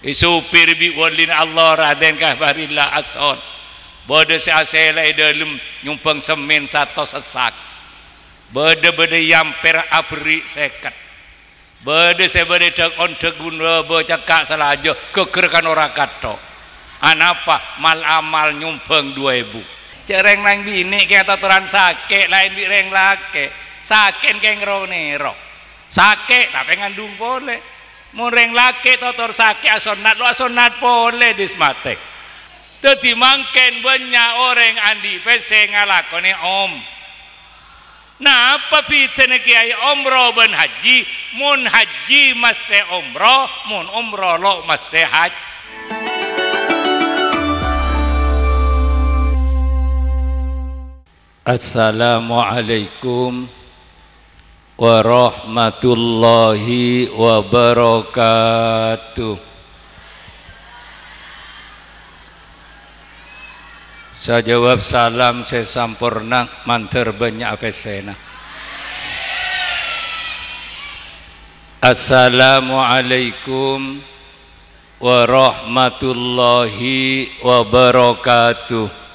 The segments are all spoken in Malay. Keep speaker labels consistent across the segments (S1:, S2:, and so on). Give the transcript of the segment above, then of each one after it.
S1: supir bi walin Allah raden kahbarillah ason bode se asela dalam nyumpang semen satu sesak bede yamper abri seket bede se bede on tegun cekak salajo kekerkan ora kato anapa mal amal nyumpang 2000 cereng nang bini kayak taturan sakit lain bi reng lake sakit kayak ngeronero sakit tapi ngandung boleh mureng lake totor sakit asonat lo asonat boleh dismatek tadi mangken banyak orang andi pese ngalakone om nah apa pitene kiai umroh ben haji mun haji mesti umroh mun umroh lo mesti haji. Assalamualaikum warahmatullahi wabarakatuh. Saya jawab salam saya sampurna manter banyak pesena. Assalamualaikum warahmatullahi wabarakatuh.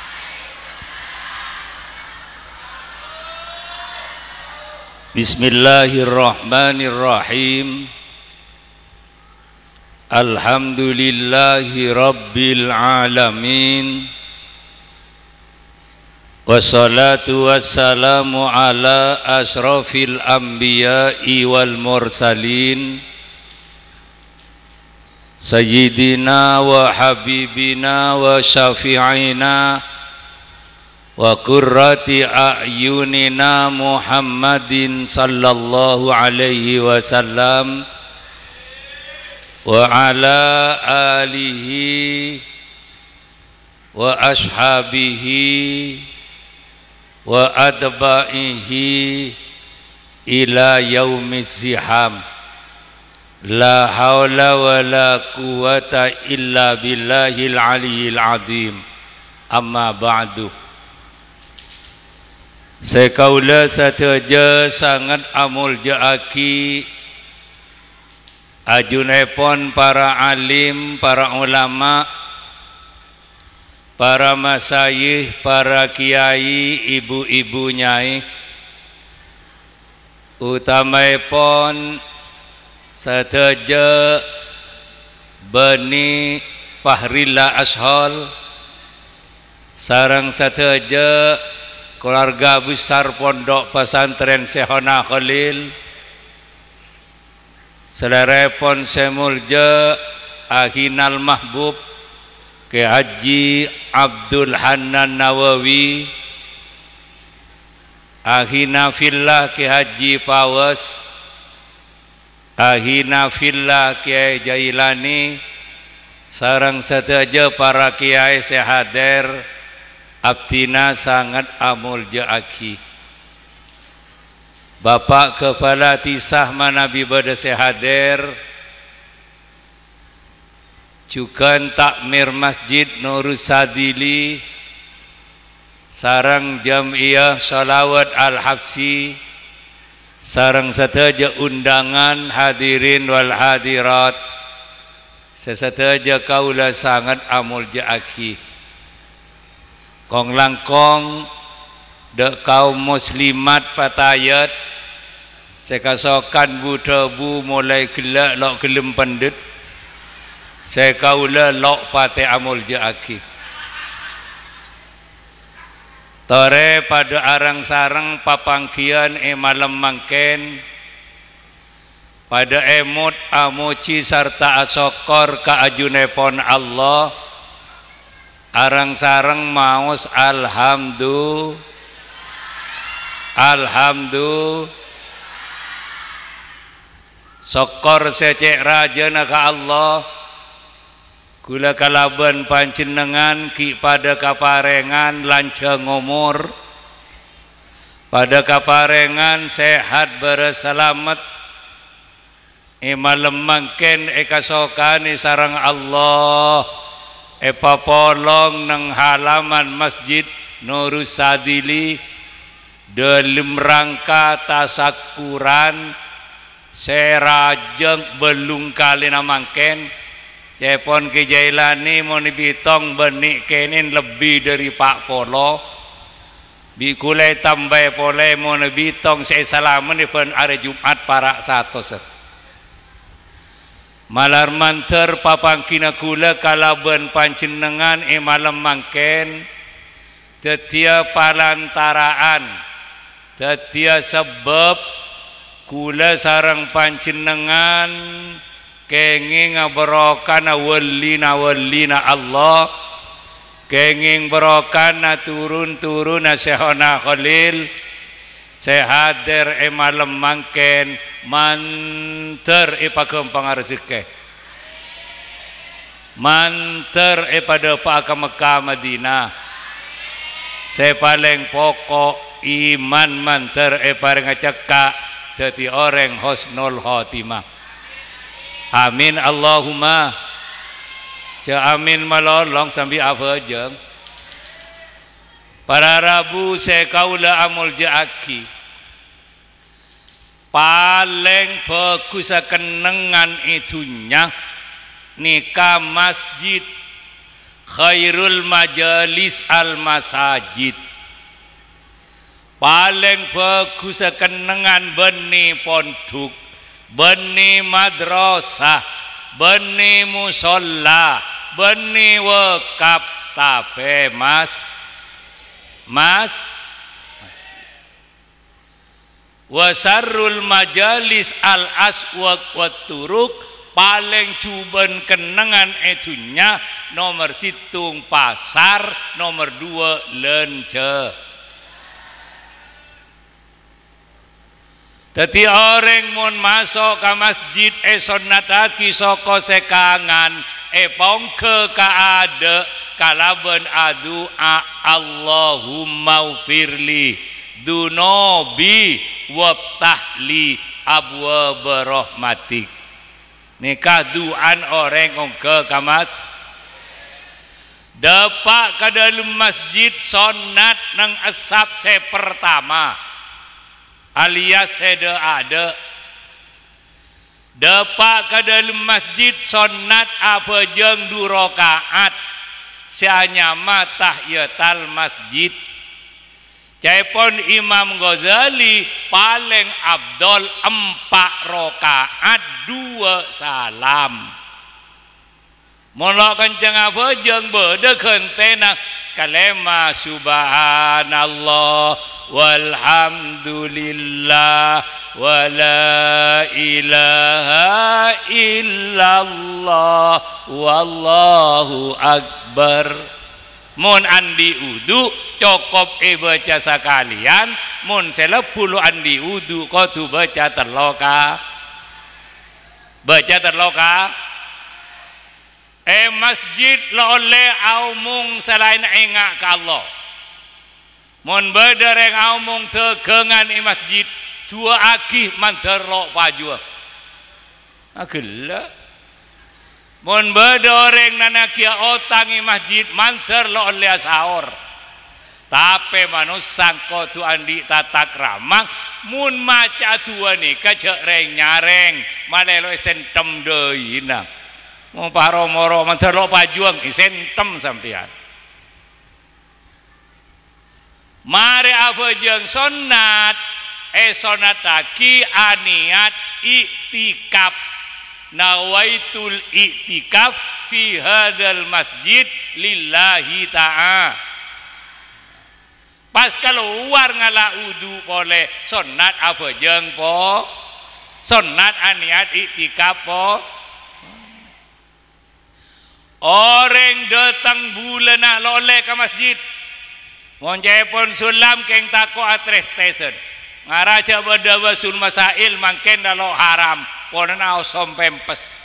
S1: Bismillahirrahmanirrahim. Alhamdulillahi rabbil alamin. Wassalatu wassalamu ala asrafil anbiya'i wal mursalin Sayyidina wa habibina wa syafi'ina wa qurrati a'yunina Muhammadin sallallahu alaihi wasallam wa ala alihi wa ashabihi wa adba'ihi ila yaumiz ziham. La haula wa la quwata illa billahil aliyil azim. Amma ba'du. Sekaula sateja sangat amul jaaki ajunepon para alim, para ulama, para masayih, para kiai, ibu-ibu nyai, utamaipun sateja Bani Fahrilla Ashol, sareng sateja keluarga besar pondok pesantren Sehona Khalil, selerepon semulja Ahinal Mahbub ke Haji Abdul Hanan Nawawi, Ahina fillah ke Haji Pawas, Ahina fillah ke Jailani, sareng sateja para kiai sehadir abdina sangat amul jaaki. Bapak Kepala Tisah Manabi Bada sehadir, juga takmir Masjid Nurus Sadili, sarang Jam'iyah Sholawat Al-Habsi, sarang sateja undangan hadirin wal hadirat, sesateja kaula sangat amul jaaki. Kong langkong de kaum muslimat fatayat sekasokan budebu mulai gelak lok gelem pendet sekaula lok pate amul jaaki. Tore pada arang sarang papangkian malam mangken pada emut amuci sarta asokor kaajunepon Allah arang sarang maus alhamdulillah sokor secek raja naka Allah gula kalaban panjenengan ki pada kaparengan lanceng umur, pada kaparengan sehat berselamat malam mangken ekasokani sarang Allah papolong nang halaman Masjid Nurus Sadili dalam rangka tasakuran serajeng belum kali namangken Cepon Ki Jailani mau bitong benik kenin lebih dari Pak Polo bikulai tambah pole mau bitong saya salaman di pen hari Jumat para satu malar manter papangkina kula kalaban panjenengan malam mangken tetia palantaraan tetia sebab kula sarang panjenengan kenging berokana walina Allah kenging berokana turun sehona Khalil sehadir malam mangken manter pakempang rezeki manter pada Pak Mekah Madinah paling pokok iman manter pareng cekak dadi orang husnul khotimah. Amin Allahumma. Ja amin malolong sambil apa jeng. Para Rabu saya kaula amul jaaki. Paling bagus kenengan itunya nikah masjid khairul majalis al masajid. Paling bagus kenengan beni pondok beni madrasah beni musola beni wakaf tapi mas wasarul majalis al aswaq wa turuk paling cuban kenangan itunya nomor situng pasar nomor 2 lence. Dadi orang mun masuk ke masjid sonataki soko sekangan pongke ka ade kalaban adu Allahumma ufirli dunobi wabtahli abwa berahmatik. Nikah duan orang ke kamas depak ke dalam masjid sonat nang asap pertama alias seda ada depak ke dalam masjid sonat apa jeng 2 rakaat seanyama tahiyatul masjid. Cepon Imam Ghazali paling abdol 4 rakaat 2 salam. Mula kencang apa jeng beda kentena kalema subhanallah walhamdulillah wala ilaha illallah wallahu akbar. Mun andi udu cukup baca sekalian mun 10 andi udu kudu baca terloka masjid lo oleh aumung selain ingat ke Allah mun bedereng aumung tegengan masjid 2 akih manterok pajua agela mun bedereng nanakia otang masjid manter lo oleh sahur tapi manusang kotu andi tata kramang mun maca tua ni kacek reng nyareng malelo sentem deuna mau paro moro manterok pajuang sentem sampean. Mari apa jeung sunat sunataki aniat iktikaf nawaitul iktikaf fi hadzal masjid lillahi ta'ala. Pas keluar ngala udu boleh sunat apa jeung po sunat aniat iktikaf po. Orang datang bulan nak loleh ke masjid monjepon sulam keng tako atres tesen ngaraja badawa sul masail mangken dalo haram pona osom pempes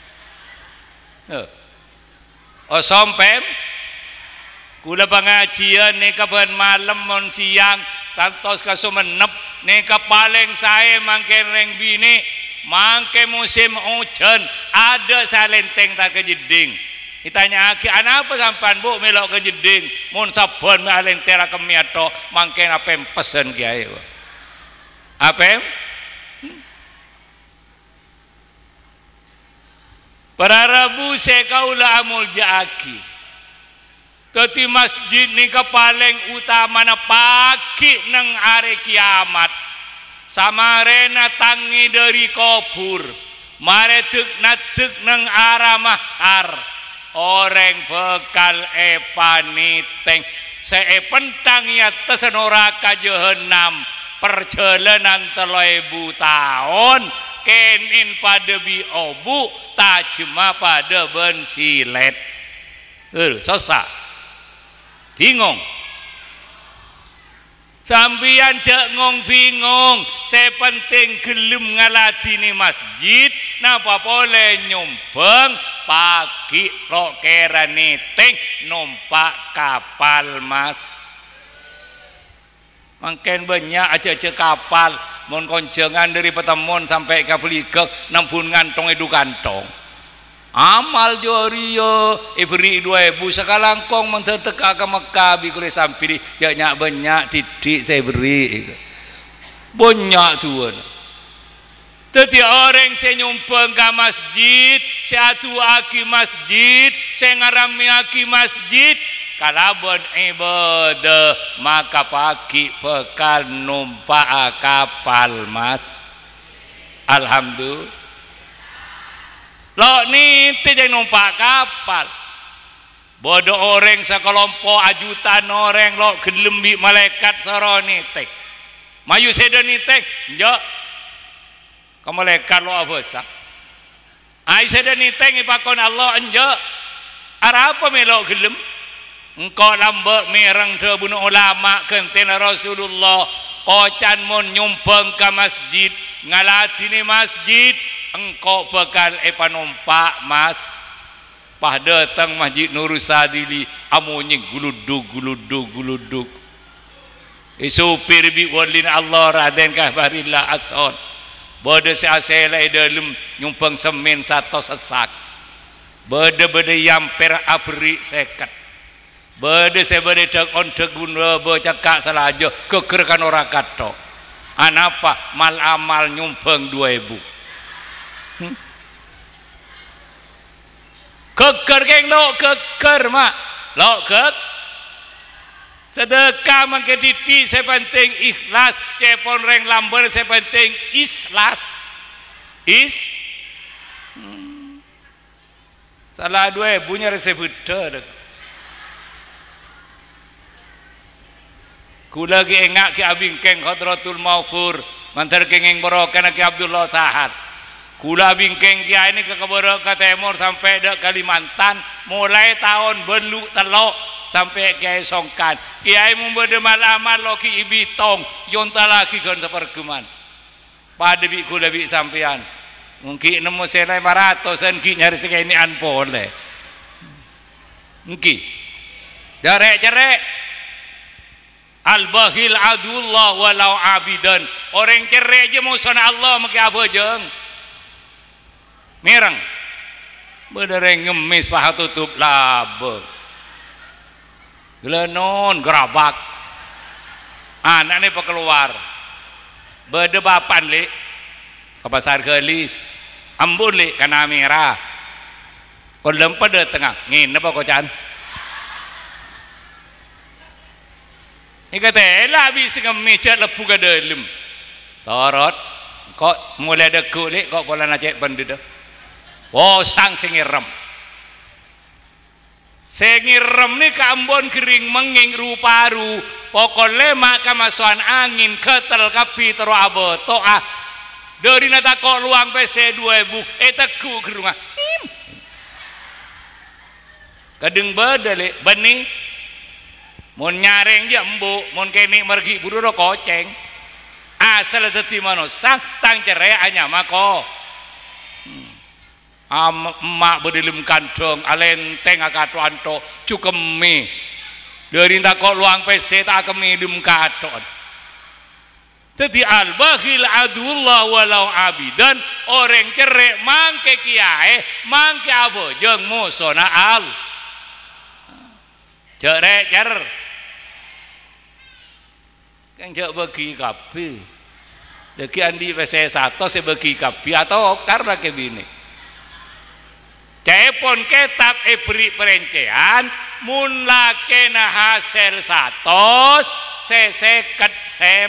S1: osom pem kula pengajian ni kapan malam mon siang tantos ka sumenep ni paling saya mangken reng bini mangke musim hujan ada salenteng tak kejeding. Ditanya aki apa sampan bu melok ke jeding mun sabon malen tera kemiato mangken apa pesen kiai apa Para Rabu sekaula amul jaaki. Tati masjid ni ka paling utama na pagi nang hari kiamat. Samarena tangi dari kubur. Maretuk natuk nang arah mahsar. Orang bekal epaniteng. Seepentang ya tesenoraka jahanam. Perjalanan 3000 tahun. Kenin pada biobu tajma pada bensilet. Sosa bingung sambian cek ngong bingung saya penting gelem ngaladini masjid napa boleh nyumbang pagi lo kera niteng numpak kapal mas mungkin banyak aja kapal mon konjengan dari petemon sampai ke Beligeg nampun ngantong edu kantong amal jorio ibri 2000 sekalangkong menteteka ke Mekah bikule sampai janyak banyak didik saya beri banyak tuan tadi orang saya nyumpeng ke masjid saya aki masjid saya ngarami aki masjid kalabon ibadah maka pagi bekal numpak kapal mas alhamdulillah lo nih tidak numpak kapal bodoh orang sekelompok ajutan orang lo gelembi malaikat soroni tek mayu sedoni tek njok ke malaikat lo apa sak ai sedoni tek ipakon Allah njok arah apa melok gelem engkau lambak mereng te bunuh ulama kentena Rasulullah kocan mon nyumpeng ke masjid ngalatini masjid engkau bekal epanumpak mas pah datang masjid Nurusadili amunyi guluduk supir bi walin Allah Raden Kahbarillah Ason bode seasela dalam nyumpeng semen satu sesak bode yamper abri seket bode sebede dekon teguna becakak salajo kekerkan orang kato anapa mal amal nyumpeng 2000 keker geng lo keker mak lo kek sedekah mangke didik saya penting ikhlas cepon reng lamber saya penting ikhlas salah dua punya resep beda kula ge engak ki abingkeng Khadratul Maufur mantar kengeng borokan ki Abdullah Sahad kula bingkeng kiai ini ke Keborok ke Timur sampai ke Kalimantan mulai tahun belu telok sampai kiai songkan kiai membeda malaman loki ibitong yonta lagi kan seperguman pada bi kula bi sampean mungkin nemu selai 500 ki nyari sekini an boleh mungkin cerek al-bahil adullah walau abidan orang cerek aja musuh Allah mungkin apa jeng merang bedereng ngemis paha tutup labe gelenon gerabak anak ini pekeluar bedebapan li ke pasar gelis ambun li kana merah kolem pada tengah ngin apa kocan ini kata lah bisa ngemis cek lepu ke dalam torot kok mulai deku li kok pola nacek penduduk oh sang sengirem ni ke Ambon kering menging ruparu pokoknya maka masukan angin ketel kapi terus aboto dari nata kok luang PC 2000 teku ke rumah kadeng badale bening mon nyareng jambu mon kene mergi buru koceng asal dadi manusia tang cerai hanya mako emak bedilim kantong alenteng akatuan to cukemi dari tak kok luang PC tak kemi dim katon jadi al-bakhil adullah walau abidan orang cerek mangke kiai mangke apa jeung musona al cerek cer kan jek bagi kabeh deki andi PC 1 saya bagi kabeh atau karena kebini cepon kitab beri perencean mun lakena hasil 100 seseket sem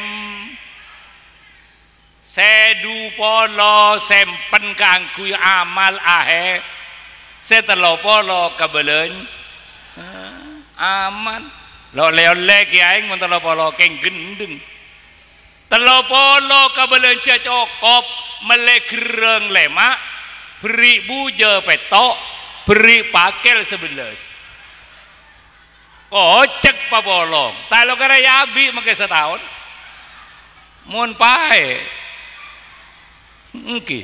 S1: sedu polo sempen kanggo amal ahe setelo polo kabelen aman lo le kiai mun telo polo keng gendeng telo polo kabelen cocok melegreng lemak beri buja petok beri pakel 11 cek pa bolong talo kare yabi make setahun mun pae engki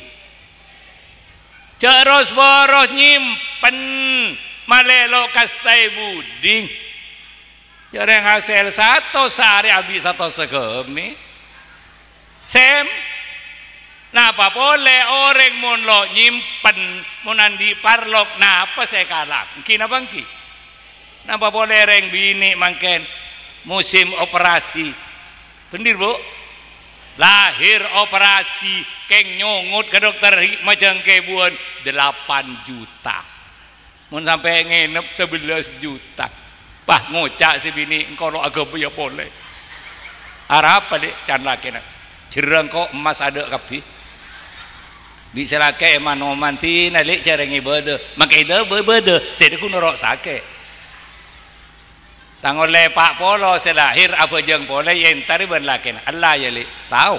S1: ceros boros nyimpen malelo kastai buding jarang hasil 1 sehari habis 1 segemi sem napa boleh orang mun lo nyimpen mun andi parlok napa saya kalah engki napa engki napa boleh reng bini mangken musim operasi bener bu lahir operasi keng nyungut ke dokter macam kebuan 8 juta mun sampai nginep 11 juta pah ngocak si bini engkau lo agak ya boleh arah apa dek can laki nak jereng kok emas ada kapi bisa laki emanoman tina lek careng ibadah makai ide berde saya ku norok sake tangol le pak polo selahir apa jeng pole yang tari ben laki Allah ya li tahu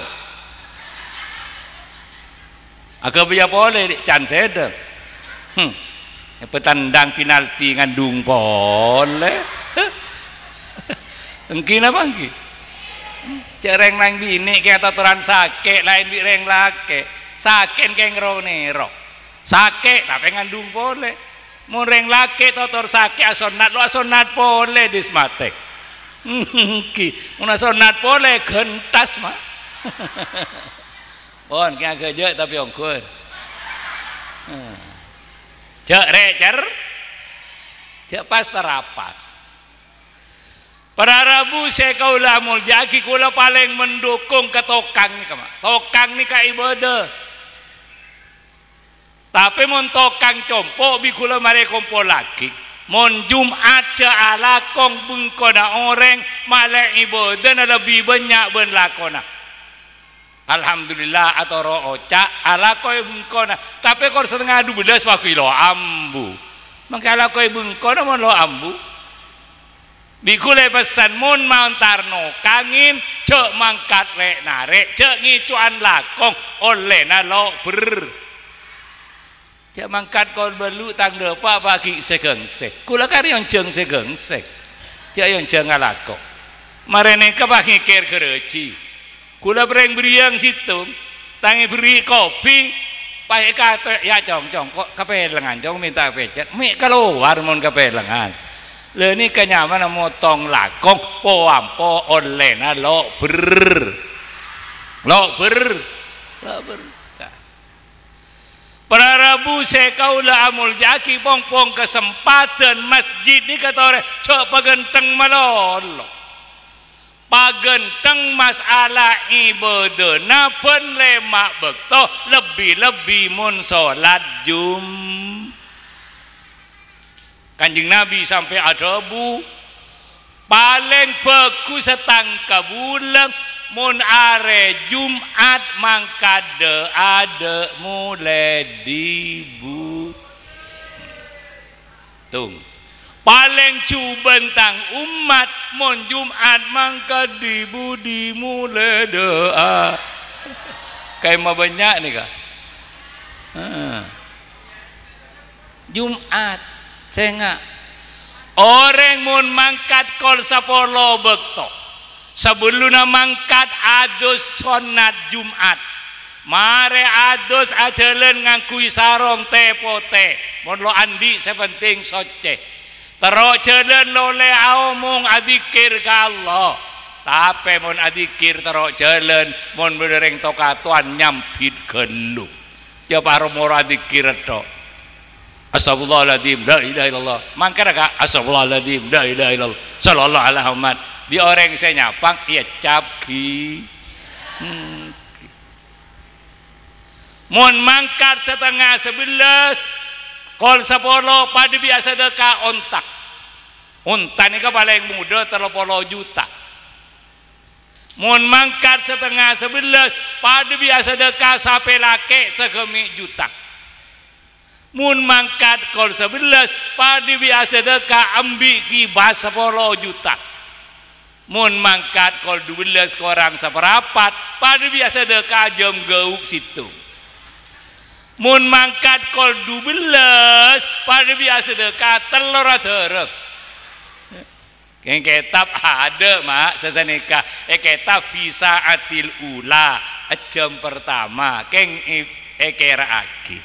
S1: agak biya pole can sedeng petandang penalti ngandung pole engki napa engki cereng nang bini kayak taturan sake lain bi reng laki sakit keng ronero sakit tapi ngandung boleh mureng laki totor sakit asonat lo asonat boleh dismatek ki mun asonat boleh gentas mah pon kaya kerja tapi ongkur cek recer cek pas terapas para Rabu saya kaulah muljaki kula paling mendukung ke tokang nih kama tokang nih ka ibadah tapi mun tokang compo bi kula mare kompo lagi mun Jumat ca alakong bengkona orang malek ibadah na lebih banyak ben lakona alhamdulillah atau rooca alakoy bengkona tapi kor setengah 12 kilo ambu maka alakoy bengkona mun lo ambu bikule pesan mun mantarno kangin cek mangkat rek narek cek ngicuan lakong oleh nalo ber cek mangkat kon belu tang depa bagi segengsek kula kari yang jeng segengsek cek yang jeng alakong marene kabagi ker kereci kula bereng beriang situ tangi beri kopi pakai kata ya cong kok kapelengan cong minta pecet mi keluar mun kapelengan leni kenyaman motong lakong poampo oleh na lo ber para Rabu sekaulah amul jaki pong kesempatan masjid ni kata orang cok pagenteng malolo pagenteng masalah ibadah na pun lemak bekto lebih mun solat Kanjeng Nabi sampai ada bu paling bagus setangka bulan mun are Jumat mangkade ada mulai dibu tung paling cubentang umat mun Jumat mangka dibu dimulai doa kayak mah banyak nih kak Jumat saya orang mun mangkat kol sapolo bekto sebelum mangkat adus sonat Jumat mare adus ajelen ngangkui sarong tepote mun lo andi sepenting soce terus jelen lo le omong adikir ka Allah tapi mun adikir terus jelen mun bereng tokatuan nyampit gelu coba rumor adikir tok Astagfirullahaladzim, la ilaha illallah. Mangkara ka astagfirullahaladzim, la ilaha illallah. Sallallahu alaihi Muhammad. Di orang saya nyapang, iya capki. Mun mangkat setengah 11 Kol 10 pada biasa deka ontak. Unta ini kan paling muda 30 juta. Mun mangkat setengah 11 pada biasa deka sampai laki segemi juta. Mun mangkat kol 11 pada biasa deka ambil kibas 10 juta. Mun mangkat kol 12 korang seperapat pada biasa deka jam gauk situ. Mun mangkat kol 12 pada biasa deka telur terep. Keng kitab ada mak sesanika kitab bisa atil ula jam pertama keng kera aki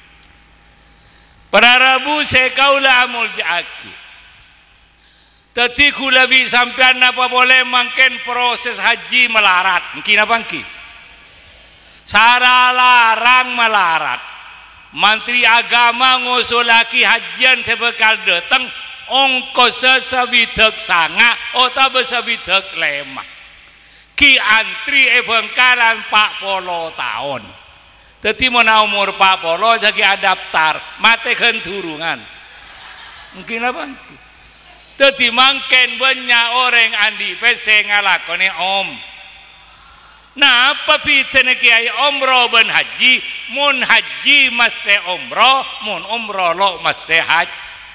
S1: para rabu sekaula amul aki tadi kula bi sampean apa boleh mangken proses haji melarat mungkin apa ki sara larang melarat menteri agama ngusulaki hajian sebekal datang ongkos sabidak sanga ota besabidak lemah ki antri bengkalan 40 tahun tadi mana umur 40 jadi adaptar mate kan turungan mungkin apa tadi mangken banyak orang andi pese ngalakone om nah apa pitene kiai umroh ben haji mun haji mesti umroh mun umroh lo mesti haji.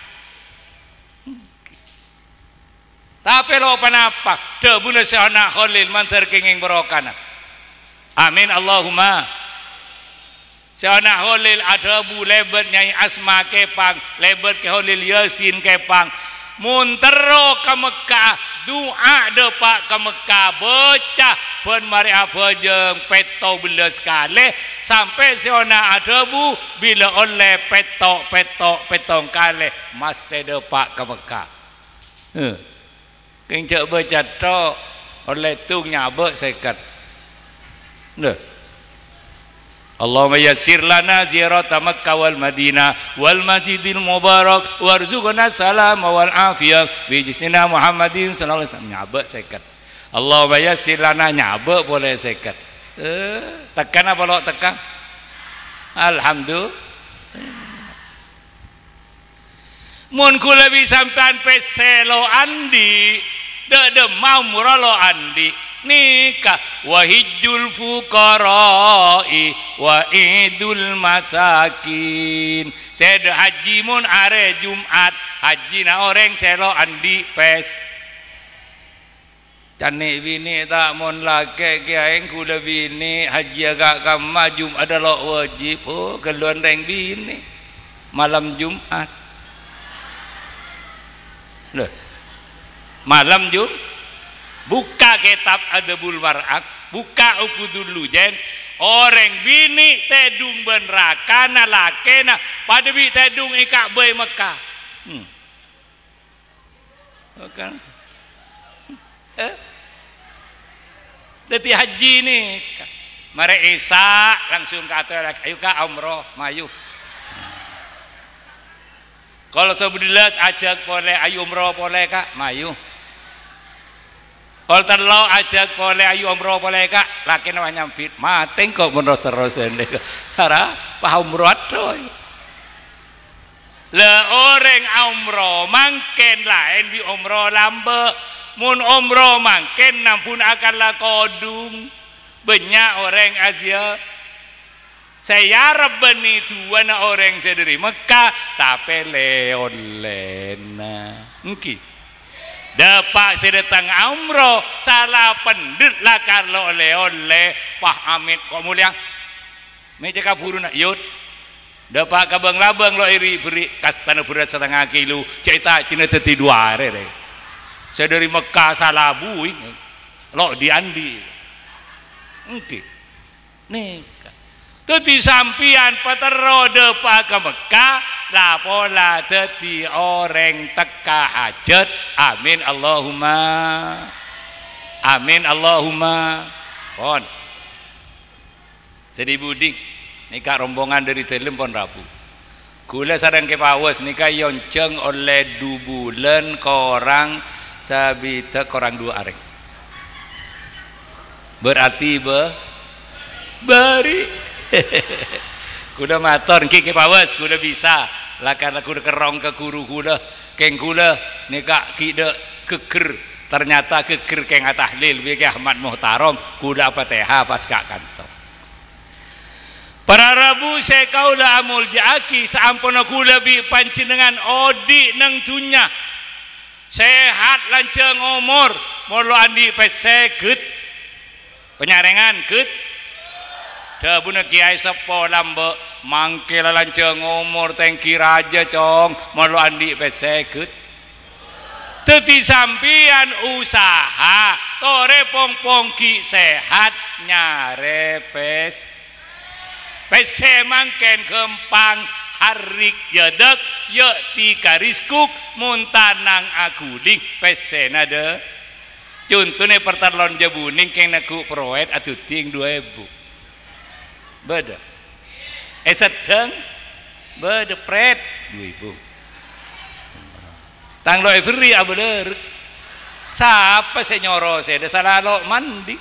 S1: Tapi lo kenapa? Debuna sehana Khalil mantar kenging berokana. Amin Allahumma. Sehana Khalil ada bu lebat nyai Asma kepang, lebat ke Khalil Yasin kepang. Muntero ke Mekah, doa depak ke Mekah bocah pun mari apa jeng peto bila sekali sampai sehana ada bu bila oleh petong kali mesti depak ke Mekah. Kencak baca tok oleh tu nyabak sekat. Nah, Allahumma yassir lana ziyarat Makkah wal Madinah wal Masjidil Mubarak warzuqna salam wal afiyah bi jisna Muhammadin sallallahu alaihi wasallam nyabak sekat. Allahumma yassir lana nyabak boleh sekat. Tekan apa lo tekan? Alhamdulillah. Mun kula bi sampean peselo andi de mau muralo andi nikah wahijul fuqara'i wa idul masakin sed haji mun are Jumat haji na orang selo andi pes canik bini tak mun lake kiaeng kula bini haji agak kama Jumat adalah wajib oh keluar reng bini malam Jumat loh malam Jum buka kitab Adabul Mar'at buka Ukudul Lujen orang bini tedung benraka na lakena pada bi tedung ikak bay Mekah kan jadi haji ni mari Isa langsung kata ayo ka umroh mayu. Kalau 11 ajak boleh ayu umroh boleh kak mayu. Kalau terlalu ajak boleh ayu umroh boleh kak laki nak nyampit mateng kok menurut terus ini. Karena paham umroh tu. Le orang umroh mangken lain di umroh lambe. Mun umroh mangken nampun akan lah kodung. Banyak orang Asia. Saya rebeni tuan orang saya dari Mekah tapi leon-lena engki dapat saya datang umroh salah pendut lah kalau oleh Pak Amit kok mulia meja kapuru nak yud dapat kabang labang lo iri beri kastana beras setengah kilo cerita Cina teti 2 hari deh saya dari Mekah salah bui lo diandi engki nih teti sampian paterode pak ke Mekah lapola teti orang teka hajat amin Allahumma amin Allahumma pon sedih budik nikah rombongan dari Telem pon Rabu kula sadang ke pawas nikah yonceng oleh 2 bulan korang sabita korang 2 areng berarti bari kuda mator kiki pawas kuda bisa lakan aku kerong ke guru kula keng kula nika kida keker ternyata keker keng tahlil bi Ahmad Muhtaram kula Fatihah pas kak kantong para rabu saya kaula amul jaaki saampuna kula bi pancinengan odi nang dunya sehat lanceng umur mulu andi peseket penyarengan ket dabuna kiai sepo lambe mangke lanceng umur tengki raja cong mulu andi peseket teti sampian usaha tore pongki sehat nyare pese mangken kempang harik yedek ye tikariskuk muntanang aguling pese nade contohnya pertalon jabuning keng naku proet atuh ting 2000 beda sedang beda pret 2000 tang lo every abeler siapa saya nyoro saya salah lo mandi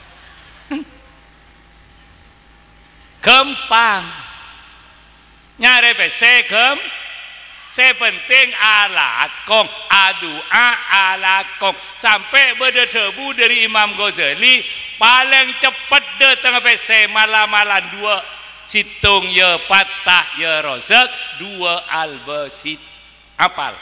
S1: kempang nyare pese saya penting alakong adua alakong sampai beda debu dari Imam Ghazali paling cepat datang pese malam-malam 2 situng ya patah ya rozak 2 albasit apal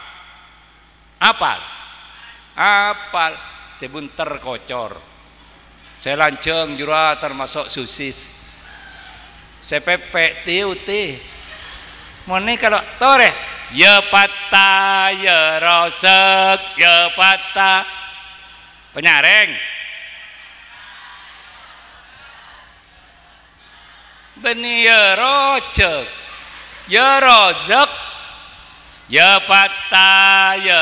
S1: sebunter kocor saya lanceng jura termasuk susis saya pepek tiuti moni kalau tore ya patah ya rozak ya patah penyareng beni ya rojek ya rozak ya patah ya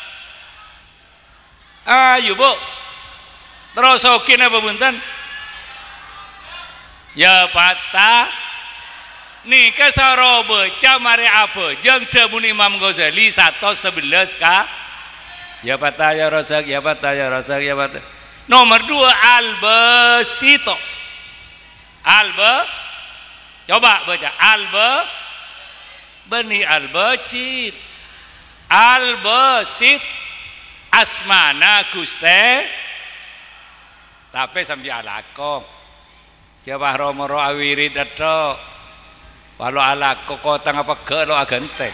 S1: ayo bu terosokin apa bunten ya patah nih kesaro baca mari apa jeng debun Imam Ghazali 111 ka ya patah ya rozak ya patah ya rozak ya patah nomor 2 albasito coba baca beni albacit albasit asmana guste tapi sampai alakong coba romoro awirid atau walau alakong kota ngapa ke lo agenteng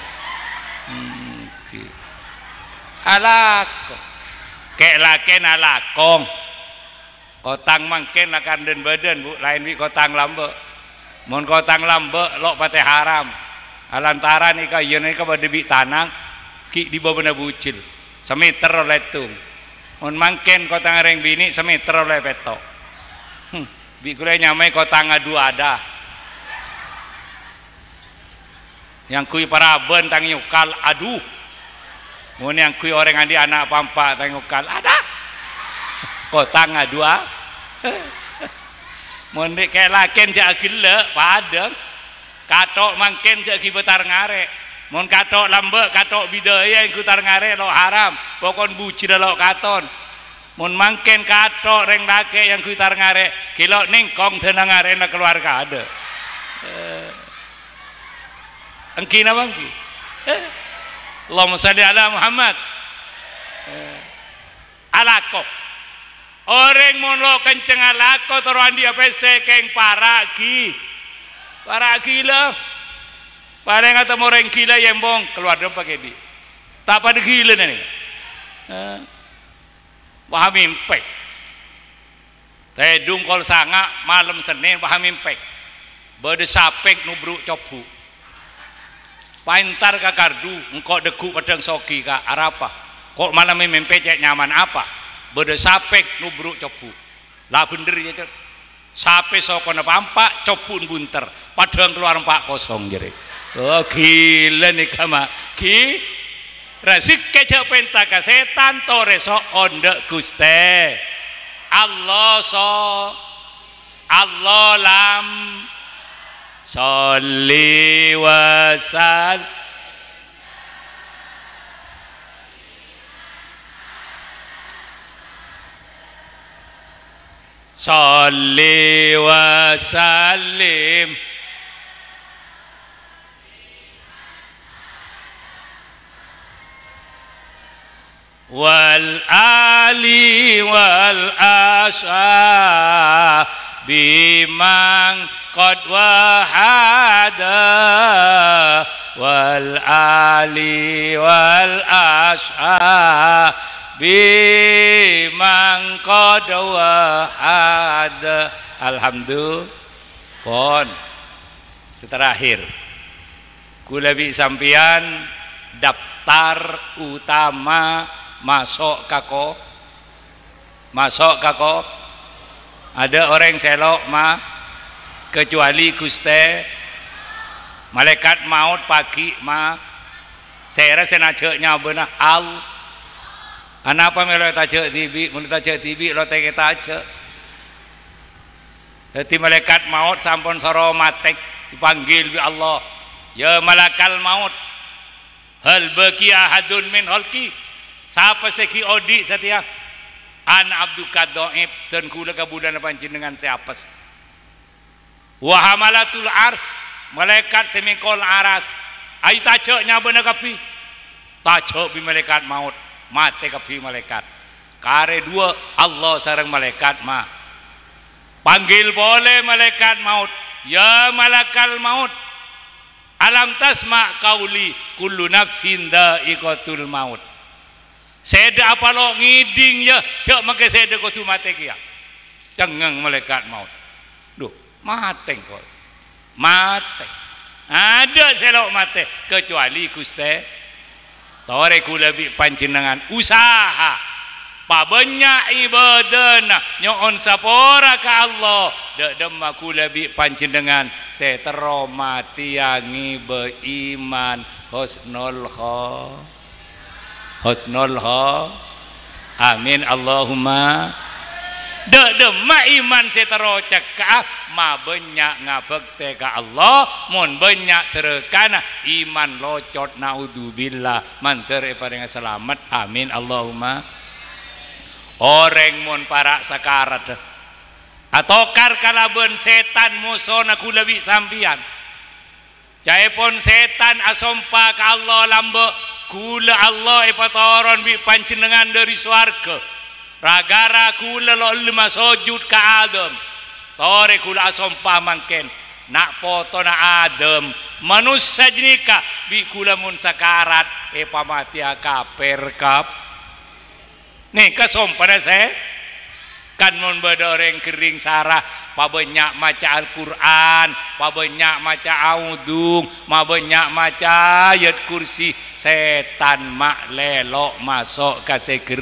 S1: alakong kayak laken alakong kotang mangken akan den badan bu lain wi kotang lambe mon kotang lambe lo pate haram alantara nih kaya nih kau debi tanang ki di bawah bucil semeter oleh tung mon mangken kotang reng bini semeter oleh petok bikulai nyamai kotang adu ada yang kui paraben tang nyukal aduh mon yang kui orang andi anak pampa tang nyukal ada kotang adu mon dek kayak laken jak gila padang katok mangken jak kibetar ngare mon katok lambek katok bidaya yang kutar ngare lo haram pokon buci lo katon mon mangken katok reng lake yang kutar ngare kilo ningkong tenang ngare na keluarga ada engkina bangki Allahumma sholli ala Muhammad alako orang mono kenceng alako teruan dia pese keng paragi lah paling atau orang gila yang bong keluar dong pakai di tak pada gila nih paham impek tedung kol sanga malam Senin paham impek bade sapek nubruk cobu paintar ka kardu engkau deku padang soki ka arapa kok malam mimpi cek nyaman apa bade sapek nubruk cobu lah bener ya cek sape sokona pampak copun bunter padang keluar 4 kosong jadi oh gila nih kama ki rasik kecap pentaka setan tore so ondek guste Allah lam sholli wasal sholli wasallim wal ali wal ashabi man qad wahada wal ali wal ashabi man qad wahada. Alhamdulillah. Pon seterakhir kula bi sampian daftar utama masuk kako ada orang selok mah kecuali Guste malaikat maut pagi mah saya rasa najeknya benar al anapa melo tajek tibi mun tajek tibi lo teke tajek jadi malaikat maut sampun soro matek dipanggil bi Allah ya malakal maut hal baki ahadun min holki siapa seki odi setia an abduka doib dan kula kabudan panjenengan siapes wa hamalatul ars malaikat semikol aras ayu tajeknya bener kapi tajek bi malaikat maut mate kapi malaikat kare dua Allah sareng malaikat mah panggil boleh malaikat maut ya malakal maut alam tasma kauli kullu nafsin dha'iqatul maut. Seda apa lo ngiding ya cak make seda ko tu mate kia cengeng malaikat maut duh mate kok mate ada selok mate kecuali Guste tore kula bi panjenengan usaha pabanyak ibadana nyon sapora ka Allah dak demma kula bi panjenengan setero mati yangi beiman husnul amin Allahumma dak demma iman setero cekah ma banyak ngabekte ka Allah mun banyak terekana iman locot naudzubillah manter paring selamat amin Allahumma. Orang mun para sakarat atau kar kalaben setan musona kula bi sampian caepon setan asompa ka Allah lambe kula Allah ipatoron bi panjenengan dari swarga ragara kula lo lima sujud ka Adam tore kula asompa mangken nak poto na Adam manusia jenika bi kula mun sakarat pamatia kaper kap nih kesom pada saya kan mun beda orang kering sarah pabanyak maca Al-Quran pabanyak maca audung pabanyak maca ayat kursi setan mak lelok masuk kaseger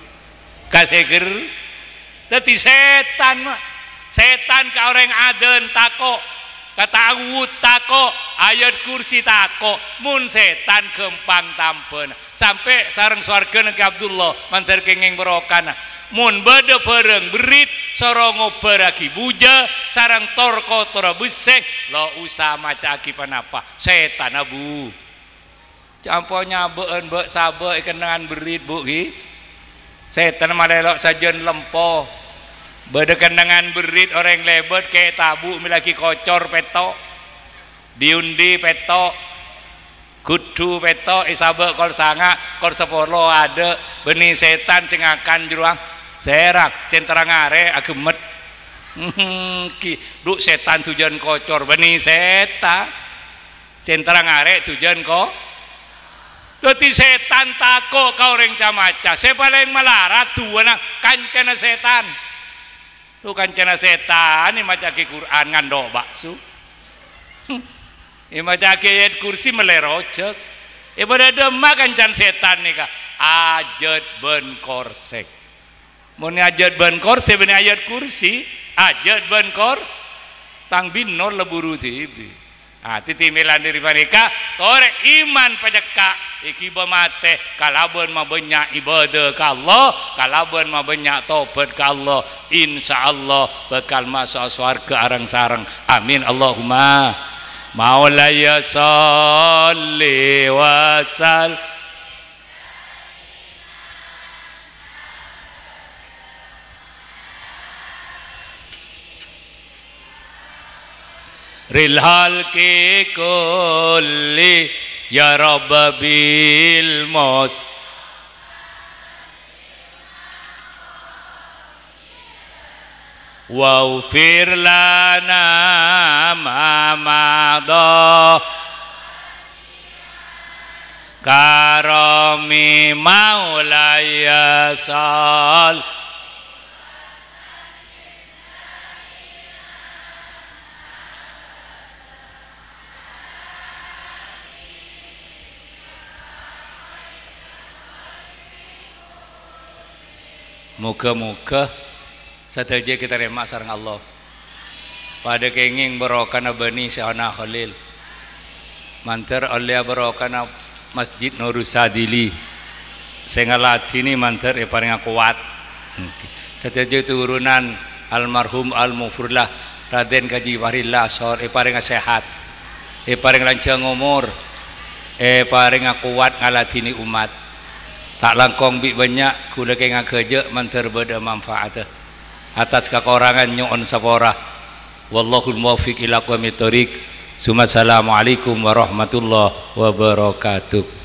S1: tapi setan ke orang aden tako kata awud tako ayat kursi tako mun setan gempang tampen sampai sareng swarga ke Abdullah mantar kengeng berokana mun beda bareng berit sorongo beragi buja sarang torko tora besek lo usah maca aki panapa setan abu camponya beun be sabe kenangan berit bu ki setan malelok sajen lempo beda kenangan berit orang lebet kayak tabu milaki kocor peto diundi peto kudu peto isabe kol sanga kol sepolo ada benih setan sing akan juruang serak centra ngare agemet ki duk setan tujuan kocor benih setan centra ngare tujuan ko teti setan tako kau reng camaca saya paling melarat dua nak kancana setan lu kancana setan ini maca ke Quran ngandok bakso ini maca ke ayat kursi melerocek pada demak kancan setan nih kak ajat ben korsek mau ajat ben korsek bener ayat kursi ajat ben kor tang binor leburu tibi titi milan dari mereka tore iman pajaka iki mate kalaban mah banyak ibadah ka Allah kalaban mah banyak tobat ka Allah insyaallah bakal masuk surga arang sareng amin Allahumma maulaya sholli wa sallim rilhal ke kulli ya rabbil mus waghfir lana ma madha karami maulaya sal muka-muka sateja kita remak sareng Allah pada kenging barokana bani Syahana Khalil mantar oleh barokana Masjid Nurusadili saya ngalatini mantar paling kuat sateja turunan almarhum al-mufurlah Raden Kaji Warillah sor paling sehat paling lancang umur paling kuat ngalatini umat tak langkong bi banyak kula keng kerja mantar beda manfaat atas kekurangan nyon sapora wallahul muwaffiq ila aqwamit thoriq. Assalamualaikum warahmatullahi wabarakatuh.